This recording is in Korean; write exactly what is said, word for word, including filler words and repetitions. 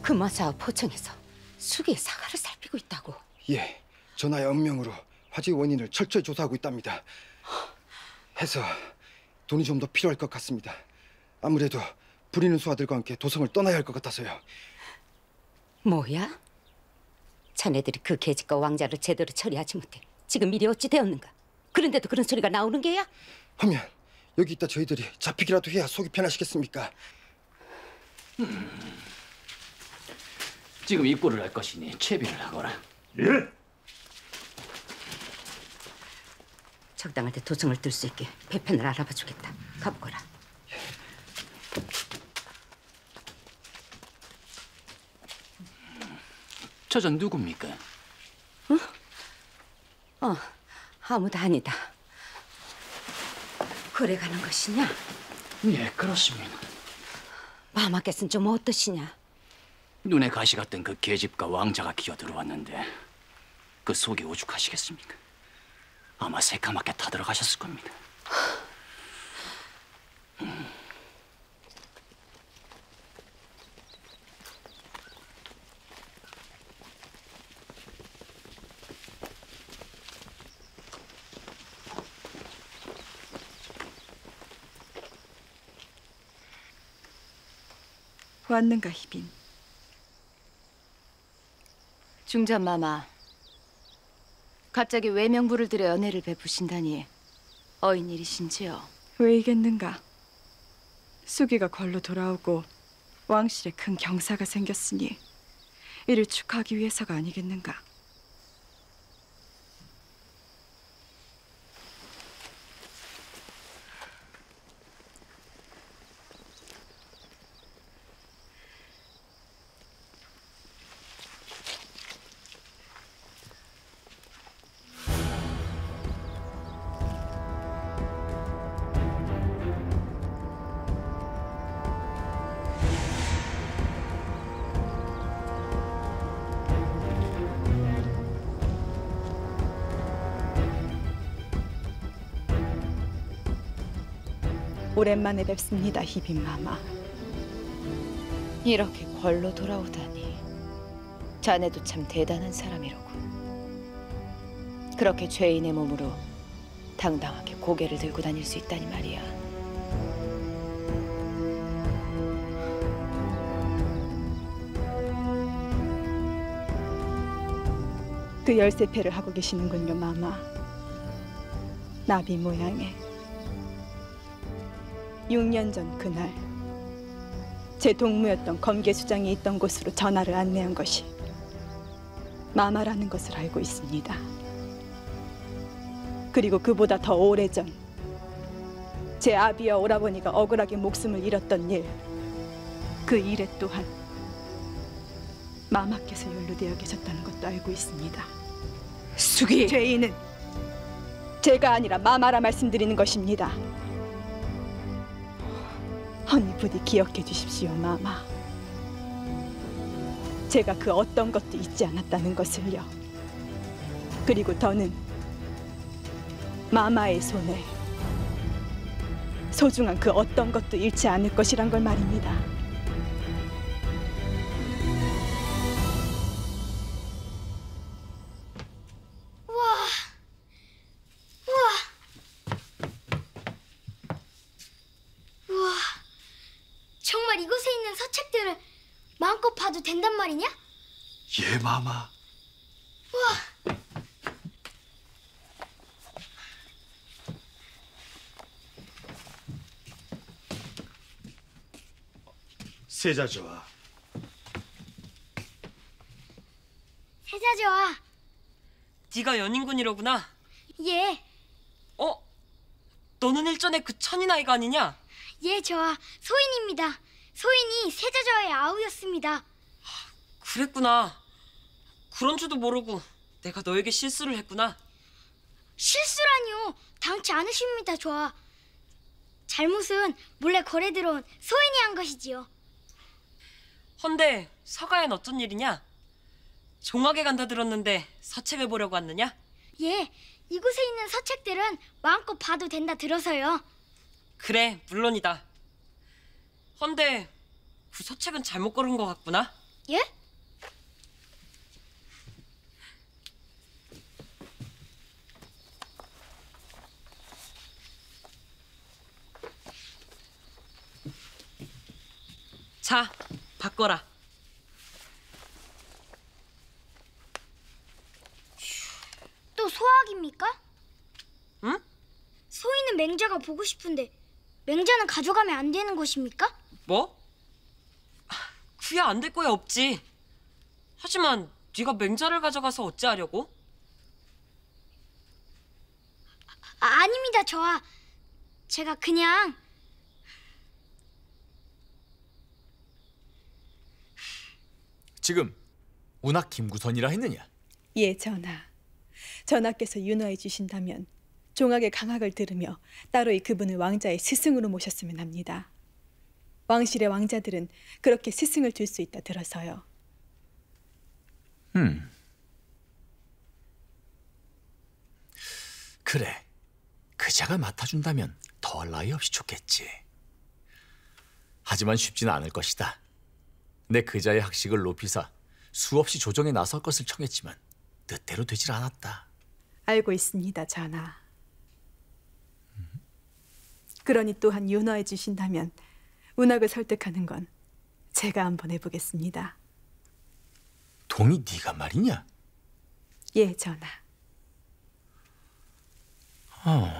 금화사와 포청에서 수기의 사가를 살피고 있다고. 예, 전하의 엄명으로 화재의 원인을 철저히 조사하고 있답니다. 해서 돈이 좀 더 필요할 것 같습니다. 아무래도 부리는 수하들과 함께 도성을 떠나야 할 것 같아서요. 뭐야? 자네들이 그 계집과 왕자를 제대로 처리하지 못해 지금 일이 어찌 되었는가? 그런데도 그런 소리가 나오는 게야? 하면 여기 있다 저희들이 잡히기라도 해야 속이 편하시겠습니까? 음, 지금 입고를 할 것이니 채비를 하거라. 예. 적당할 때 도성을 뜰 수 있게 배편을 알아봐 주겠다. 가보거라. 저전 누굽니까? 어? 어, 아무도 아니다. 그래 가는 것이냐? 예, 그렇습니다. 마마께서는 좀 어떠시냐? 눈에 가시 같던 그 계집과 왕자가 기어 들어왔는데 그 속이 오죽하시겠습니까? 아마 새까맣게 타들어가셨을 겁니다. 음. 왔는가, 희빈? 중전마마, 갑자기 외명부를 들여 연애를 베푸신다니 어인 일이신지요? 왜이겠는가? 수기가 걸로 돌아오고 왕실에 큰 경사가 생겼으니 이를 축하하기 위해서가 아니겠는가? 오랜만에 뵙습니다, 희빈마마. 이렇게 걸로 돌아오다니 자네도 참 대단한 사람이로군. 그렇게 죄인의 몸으로 당당하게 고개를 들고 다닐 수 있다니 말이야. 그 열쇠패를 하고 계시는군요, 마마. 나비 모양의. 육 년 전 그날 제 동무였던 검계수장이 있던 곳으로 전하를 안내한 것이 마마라는 것을 알고 있습니다. 그리고 그보다 더 오래전 제 아비와 오라버니가 억울하게 목숨을 잃었던 일, 그 일에 또한 마마께서 연루되어 계셨다는 것도 알고 있습니다. 수기! 죄인은 제가 아니라 마마라 말씀드리는 것입니다. 허니 부디 기억해 주십시오, 마마. 제가 그 어떤 것도 잊지 않았다는 것을요. 그리고 더는 마마의 손에 소중한 그 어떤 것도 잃지 않을 것이란 걸 말입니다. 우와, 우와, 우와. 정말 이곳에 있는 서책들을 마음껏 봐도 된단 말이냐? 예, 마마. 우와. 세자저하. 세자저하. 네가 연인군이로구나. 예. 어? 너는 일전에 그 천인 아이가 아니냐? 예, 저하. 소인입니다. 소인이 세자저하의 아우였습니다. 그랬구나. 그런 줄도 모르고 내가 너에게 실수를 했구나. 실수라니요. 당치 않으십니다, 저하. 잘못은 몰래 거래 들어온 소인이 한 것이지요. 헌데 서가엔 어쩐 일이냐? 종학에 간다 들었는데 서책을 보려고 왔느냐? 예, 이곳에 있는 서책들은 마음껏 봐도 된다 들어서요. 그래, 물론이다. 헌데 그 서책은 잘못 고른 것 같구나. 예? 자, 바꿔라. 또 소학입니까? 응? 소희는 맹자가 보고 싶은데 맹자는 가져가면 안 되는 것입니까? 뭐? 그야 안 될 거야 없지. 하지만 네가 맹자를 가져가서 어찌하려고? 아, 아닙니다, 저하. 제가 그냥 지금 운학 김구선이라 했느냐? 예, 전하. 전하께서 윤허해 주신다면 종학의 강학을 들으며 따로이 그분을 왕자의 스승으로 모셨으면 합니다. 왕실의 왕자들은 그렇게 스승을 둘 수 있다 들어서요. 음. 그래. 그자가 맡아준다면 더할 나위 없이 좋겠지. 하지만 쉽지는 않을 것이다. 내 그자의 학식을 높이사 수없이 조정에 나설 것을 청했지만 뜻대로 되질 않았다. 알고 있습니다, 전하. 그러니 또한 윤허해 주신다면 운학을 설득하는 건 제가 한번 해보겠습니다. 동이 네가 말이냐? 예, 전하. 어.